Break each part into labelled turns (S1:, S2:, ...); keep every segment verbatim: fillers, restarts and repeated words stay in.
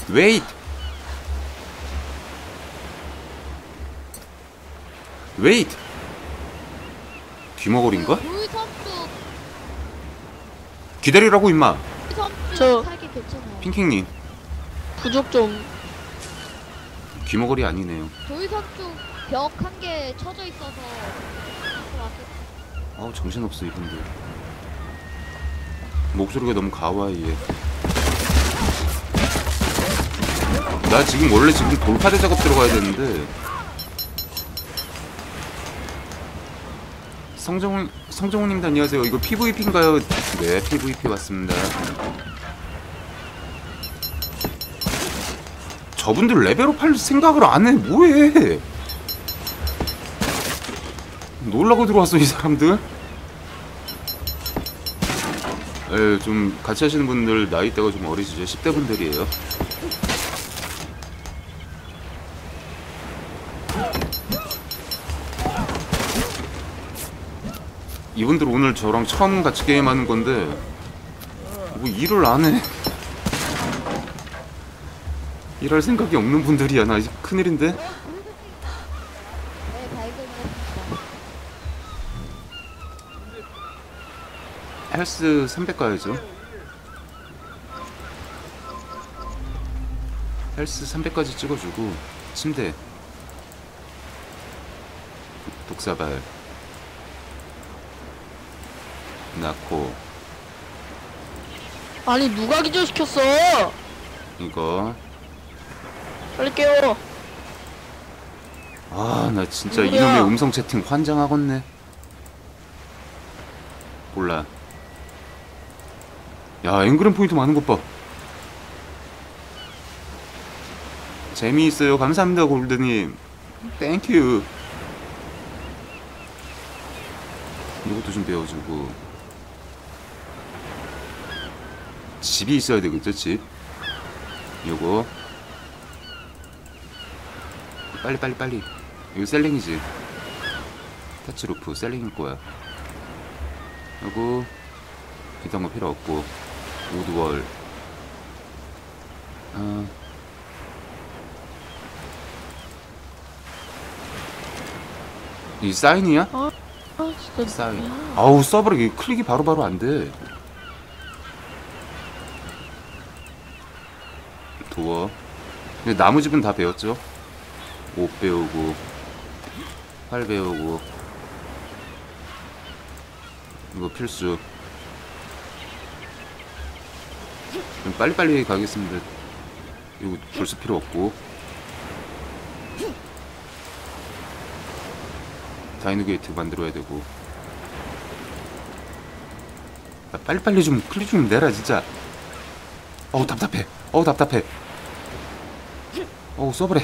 S1: 웨이트! 웨이트! 귀머거리인가?
S2: 물섬쪽
S1: 기다리라고 임마.
S2: 섬쪽
S3: 저-
S2: 살기 괜찮아요.
S1: 핑킹님
S3: 부족 좀.
S1: 귀머거리 아니네요.
S2: 돌섬 쪽 벽 한 개 쳐져 있어서 좀 아쉽-
S1: 아우 정신없어 이분들. 목소리가 너무 가와이해. 나 지금 원래 지금 돌파대 작업 들어가야 되는데 성정훈 성정훈님도 안녕하세요. 이거 피브이피인가요? 네, 피브이피 왔습니다. 저분들 레벨업 할 생각을 안 해. 뭐해? 놀라고 들어왔어 이 사람들. 에, 좀 같이 하시는 분들 나이대가 좀 어리시죠? 십 대 분들이에요. 이분들 오늘 저랑 처음 같이 게임하는 건데 뭐 일을 안 해. 일할 생각이 없는 분들이야. 나 이제 큰일인데?
S2: 네, 발견했습니다.
S1: 헬스 삼백 가야죠. 헬스 삼백까지 찍어주고 침대 독사발 낳고
S3: 아니 누가 기절시켰어?
S1: 이거.
S3: 빨리 깨워.
S1: 아 나 진짜
S3: 누구야?
S1: 이놈의 음성 채팅 환장하겠네. 몰라. 야 앵그램 포인트 많은 것 봐. 재미있어요. 감사합니다 골드님. 땡큐. 이것도 좀 배워주고. 집이 있어야 되겠죠 집. 요거 빨리 빨리 빨리. 이거 셀링이지. 터치루프 셀링일 거야. 요거 이딴 거 필요 없고 우드월. 아 이 사인이야?
S3: 아 진짜.
S1: 사인. 아우 서버를 이게 클릭이 바로바로 안 돼. 도어. 근데 나머집은 다 배웠죠? 옷 배우고 활 배우고 이거 필수. 그럼 빨리빨리 가겠습니다. 이거 벌써 필요 없고 다이노 게이트 만들어야 되고. 야, 빨리빨리 좀 클릭 좀 내라 진짜. 어우 답답해. 어우 답답해. 어우 서브렉.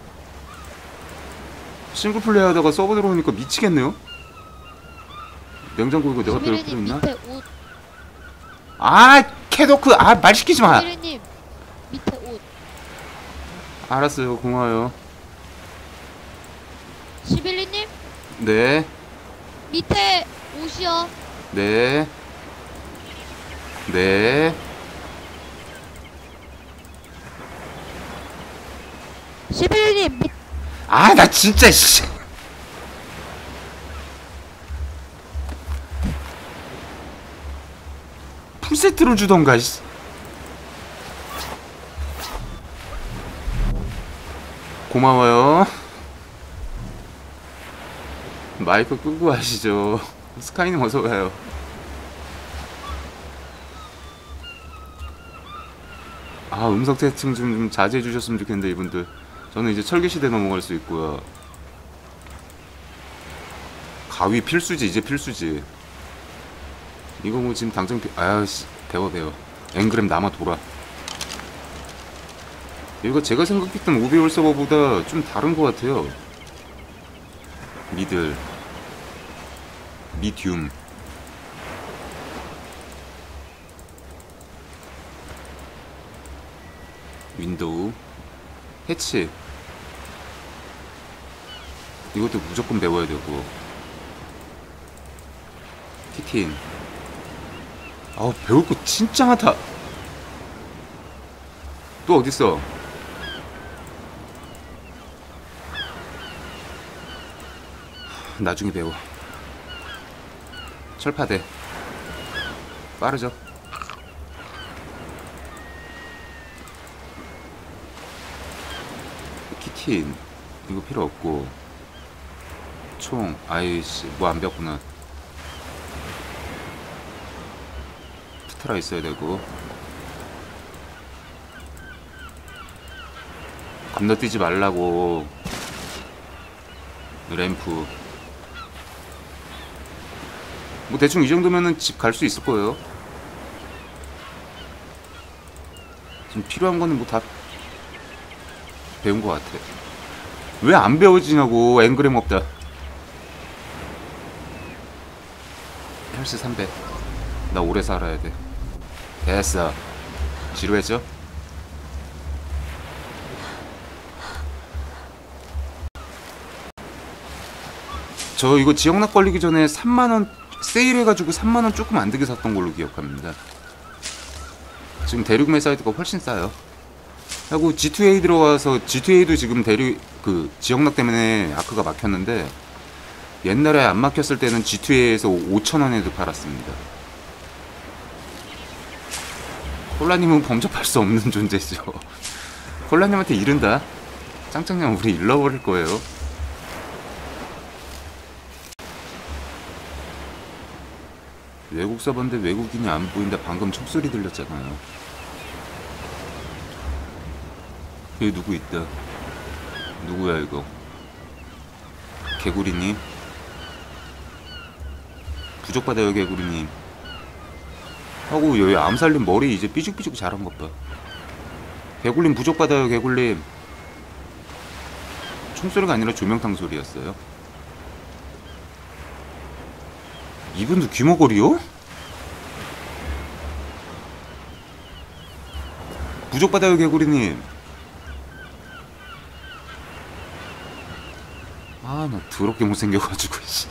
S1: 싱글플레이 하다가 서버 들어오니까 미치겠네요. 냉장고 이거 내가 배울 필요
S2: 시비르님
S1: 있나?
S2: 밑에 옷.
S1: 아 캐도크. 아 말 시키지 마.
S2: 시비르님 밑에 옷.
S1: 알았어요 고마워요.
S2: 시빌리님
S1: 네
S2: 밑에 옷이요.
S1: 네. 네.
S2: 시빌리님 밑.
S1: 아 나 진짜 씨. 풀세트로 주던가 씨. 고마워요. 마이크 끄고 하시죠. 스카이님 어서가요. 아 음성 채팅 좀, 좀 자제해 주셨으면 좋겠는데 이분들. 저는 이제 철기시대 넘어갈 수 있고요. 가위 필수지. 이제 필수지. 이거 뭐 지금 당장 비... 아씨 배워 배워. 앵그램 남아 돌아. 이거 제가 생각했던 오비올 서버보다 좀 다른 것 같아요. 미들 미디움 윈도우 해치. 이것도 무조건 배워야 되고. 티틴. 아우 배울 거 진짜 많다. 또 어딨어? 나중에 배워. 철파대 빠르죠. 키킨 이거 필요 없고, 총 아이씨 뭐 안 배웠구나. 푸트라 있어야 되고, 건너뛰지 말라고. 램프 뭐 대충 이 정도면은 집 갈 수 있을 거예요. 지금 필요한 거는 뭐 다 배운 것 같아. 왜 안 배워지냐고. 앵그램 없다. 헬스 삼백. 나 오래 살아야 돼. 됐어. 지루했죠? 저 이거 지역낙 걸리기 전에 삼만 원 세일해가지고 삼만 원 조금 안 되게 샀던 걸로 기억합니다. 지금 대륙매 사이트가 훨씬 싸요. 하고 지투에이 들어와서, 지투에이도 지금 대륙 그 지역낙 때문에 아크가 막혔는데, 옛날에 안 막혔을 때는 지투에이에서 오천 원에도 팔았습니다. 콜라님은 범접할 수 없는 존재죠. 콜라님한테 이른다. 짱짱냥 우리 잃어버릴 거예요. 외국 서버인데 외국인이 안 보인다. 방금 촉소리 들렸잖아요. 여기 누구 있다. 누구야 이거? 개구리님? 부족받아요 개구리님. 하고 여기 암살님 머리 이제 삐죽삐죽 자란 것 봐. 개굴님 부족받아요 개굴님. 총소리가 아니라 조명탕 소리였어요. 이분도 귀머거리요? 부족받아요 개구리님. 아 나 더럽게 못생겨가지고 씨.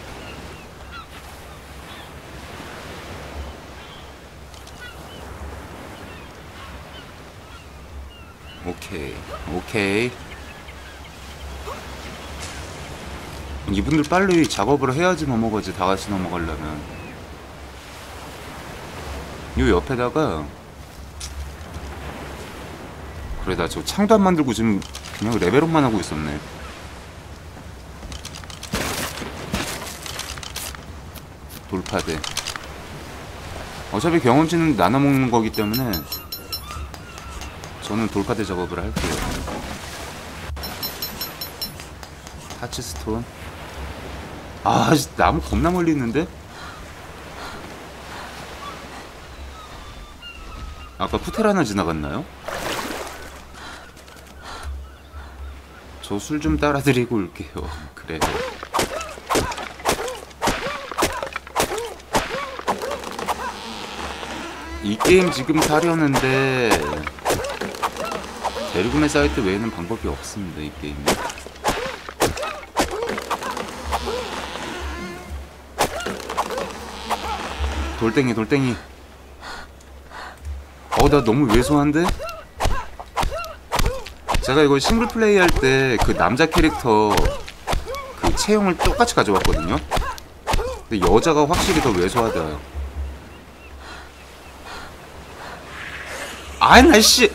S1: 오케이 오케이. 이분들 빨리 작업을 해야지 넘어가지. 다같이 넘어가려면. 요 옆에다가, 그래 나 저 창도 안 만들고 지금 그냥 레벨업만 하고 있었네. 돌파대. 어차피 경험치는 나눠 먹는 거기 때문에 저는 돌파대 작업을 할게요. 타치스톤. 아, 나무 겁나 멀리 있는데? 아까 푸테라나 지나갔나요? 저 술 좀 따라드리고 올게요. 그래. 이 게임 지금 사려는데 대륙구매 사이트 외에는 방법이 없습니다. 이 게임이. 돌덩이 돌덩이. 어 나 너무 왜소한데? 제가 이거 싱글 플레이 할 때 그 남자 캐릭터 그 체형을 똑같이 가져왔거든요. 근데 여자가 확실히 더 왜소하다. 아이 날씨.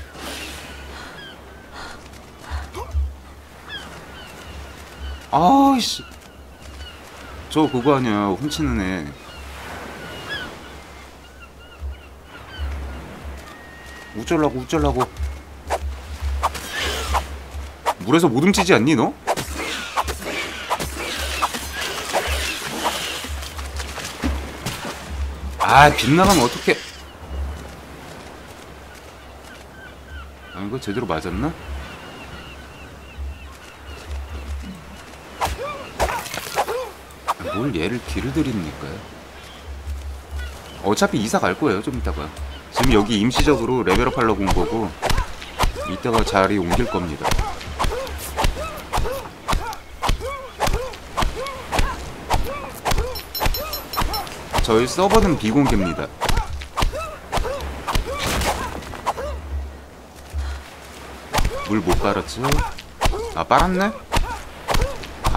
S1: 아이씨. 저 그거 아니야 훔치는 애. 우쩔라고 우쩔라고. 물에서 못 훔치지 않니 너? 아 빗나가면 어떡해. 아 이거 제대로 맞았나? 뭘 얘를 길을 들입니까? 어차피 이사 갈 거예요 좀 이따가. 지금 여기 임시적으로 레벨업 하려고 온 거고 이따가 자리 옮길 겁니다. 저희 서버는 비공개입니다. 물 못 빨았죠? 아 빨았네?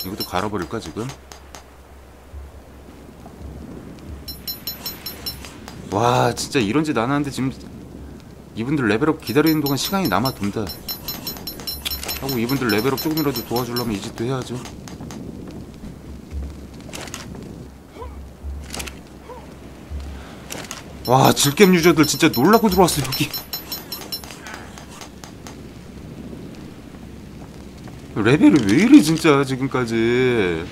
S1: 이것도 갈아버릴까 지금? 와 진짜 이런 짓 안 하는데 지금 이분들 레벨업 기다리는 동안 시간이 남아 돈다 하고 이분들 레벨업 조금이라도 도와주려면 이 짓도 해야죠. 와 질겜 유저들 진짜 놀라고 들어왔어 여기. 레벨이 왜 이래 진짜 지금까지.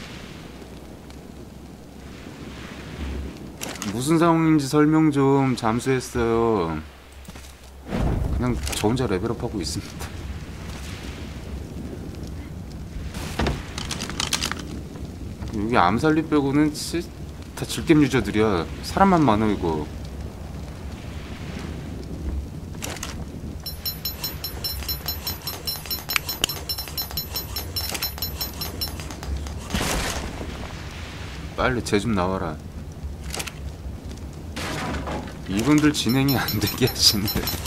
S1: 무슨 상황인지 설명 좀. 잠수했어요. 그냥 저 혼자 레벨업하고 있습니다. 여기 암살리 빼고는 치, 다 질겜 유저들이야. 사람만 많아 이거. 빨리 쟤 좀 나와라. 이분들 진행이 안 되게 하시네.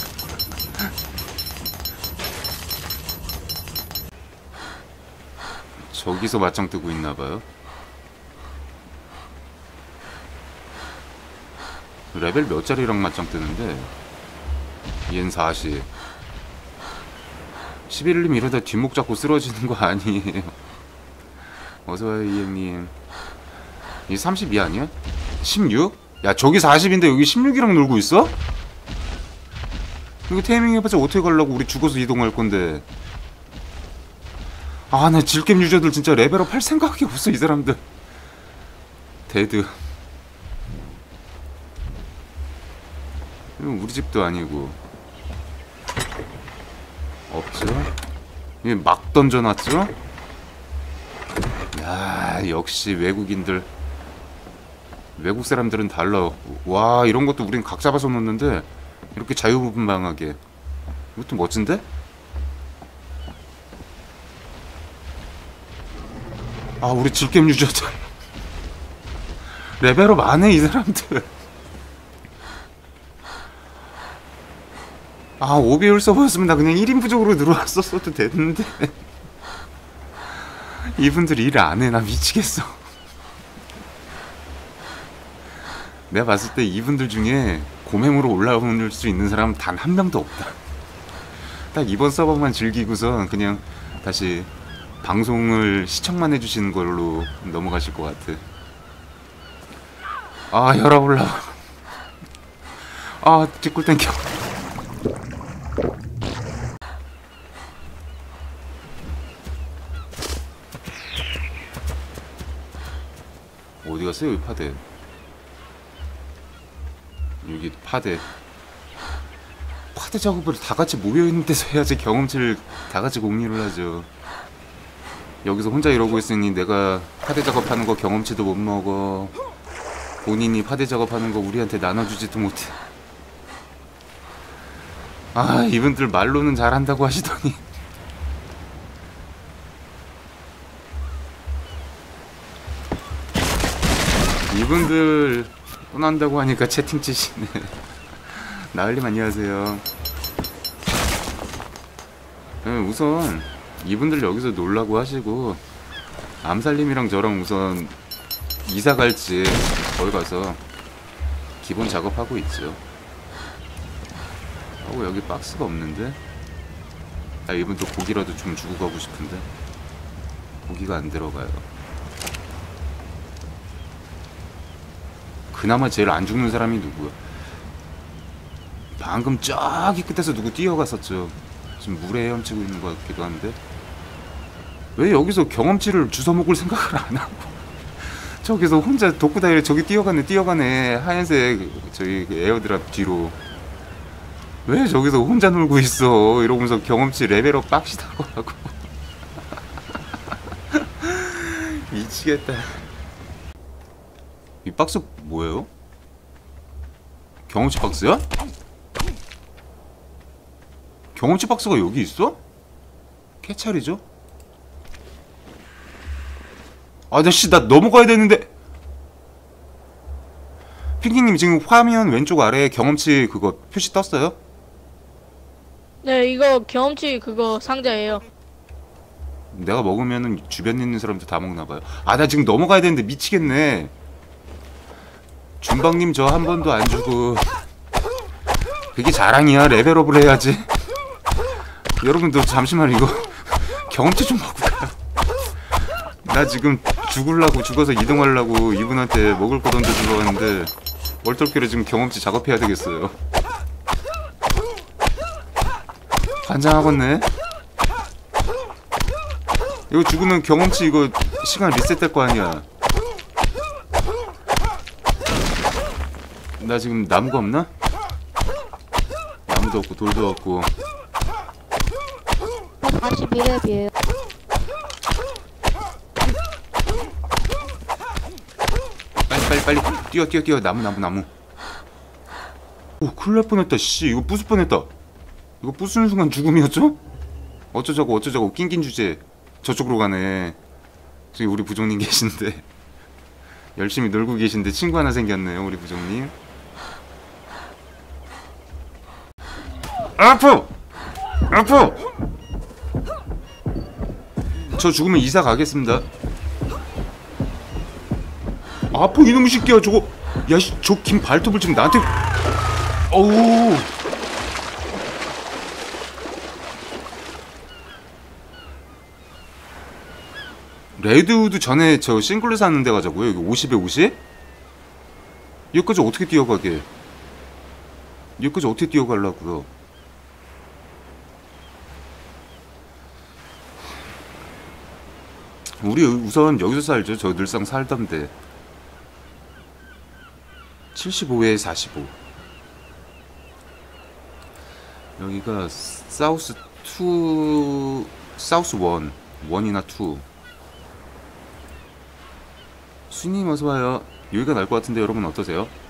S1: 저기서 맞짱 뜨고 있나봐요. 레벨 몇 짜리랑 맞짱 뜨는데? 얜 사십. 십일님 이러다 뒷목 잡고 쓰러지는 거 아니에요. 어서와요 이행님. 이 삼십이 아니야? 십육? 야 저기 사십인데 여기 십육이랑 놀고 있어? 이거 테이밍 해봤자 어떻게 가려고. 우리 죽어서 이동할 건데. 아 나 질겜 유저들 진짜 레벨업 할 생각이 없어 이 사람들. 데드. 이건 우리 집도 아니고. 없죠? 이게 막 던져놨죠? 야 역시 외국인들. 외국 사람들은 달라. 와 이런 것도 우린 각 잡아서 놓는데 이렇게 자유분방하게. 이것도 멋진데? 아 우리 질겜 유저들 레벨업 안 해 이 사람들. 아 오비올 서버였으면 나 그냥 일 인 부족으로 들어왔었어도 됐는데 이분들 일 안 해. 나 미치겠어. 내가 봤을 때 이분들 중에 고맹으로 올라올 수 있는 사람은 단 한 명도 없다. 딱 이번 서버만 즐기고선 그냥 다시 방송을 시청만 해주시는 걸로 넘어가실 것 같아. 아 혈압 올라와. 아 뒷골 땡겨. 어디 갔어요 여기 파대. 여기 파대. 파대 작업을 다 같이 모여있는 데서 해야지 경험치를 다 같이 공유를 하죠. 여기서 혼자 이러고 있으니 내가 파대 작업하는 거 경험치도 못 먹어. 본인이 파대 작업하는 거 우리한테 나눠주지도 못해. 아 이분들 말로는 잘한다고 하시더니 이분들 떠난다고 하니까 채팅 치시네. 나을님 안녕하세요. 네, 우선 이분들 여기서 놀라고 하시고 암살님이랑 저랑 우선 이사 갈지 거기 가서 기본 작업하고 있죠. 하고 여기 박스가 없는데. 아 이분 또 고기라도 좀 주고 가고 싶은데 고기가 안 들어가요. 그나마 제일 안 죽는 사람이 누구야? 방금 저기 끝에서 누구 뛰어갔었죠. 지금 물에 헤엄치고 있는 것 같기도 한데 왜 여기서 경험치를 주워먹을 생각을 안 하고 저기서 혼자 독구다이를 저기 뛰어가네 뛰어가네 하얀색 저기 에어드랍 뒤로 왜 저기서 혼자 놀고 있어 이러면서 경험치 레벨업 빡시다고 하고 미치겠다. 이 박스 뭐예요? 경험치 박스야? 경험치 박스가 여기 있어? 캐찰이죠? 아저씨 나 넘어가야 되는데. 핑킹님 지금 화면 왼쪽 아래에 경험치 그거 표시 떴어요?
S3: 네, 이거 경험치 그거 상자예요.
S1: 내가 먹으면은 주변에 있는 사람들 다 먹나봐요. 아, 나 지금 넘어가야 되는데 미치겠네. 준방님 저 한 번도 안 주고. 그게 자랑이야. 레벨업을 해야지. 여러분들 잠시만 이거 경험치 좀 먹고 가요. 나 지금 죽을라고 죽어서 이동하려고 이분한테 먹을 거 던져주러 왔는데 얼떨결에 지금 경험치 작업해야 되겠어요. 환장하겠네. 이거 죽으면 경험치 이거 시간 리셋될 거 아니야. 나 지금 나무가 없나? 나무도 없고 돌도 없고.
S2: 사십일 렙이에요.
S1: 빨리 빨리 빨리 뛰어 뛰어 뛰어. 나무 나무 나무. 오, 큰일 날 뻔했다. 씨, 이거 부술 뻔했다. 이거 부수는 순간 죽음이었죠? 어쩌자고 어쩌자고 낑낀 주제. 저쪽으로 가네. 저기 우리 부장님 계신데 열심히 놀고 계신데 친구 하나 생겼네요. 우리 부장님. 아프! 아프! 저 죽으면 이사 가겠습니다. 아프 이놈의 새끼야 저거. 야씨, 저 긴 발톱을 지금 나한테. 어우. 레드우드 전에 저 싱글로 사는 데 가자고요. 여기 오십에 오십? 여기까지 어떻게 뛰어가게? 여기까지 어떻게 뛰어가려고요? 우리 우선 여기서 살죠. 저 늘상 살던데. 칠십오에 사십오. 여기가 사우스 투, 사우스 원, 원이나 투. 수님 어서와요. 여기가 나을 것 같은데 여러분 어떠세요?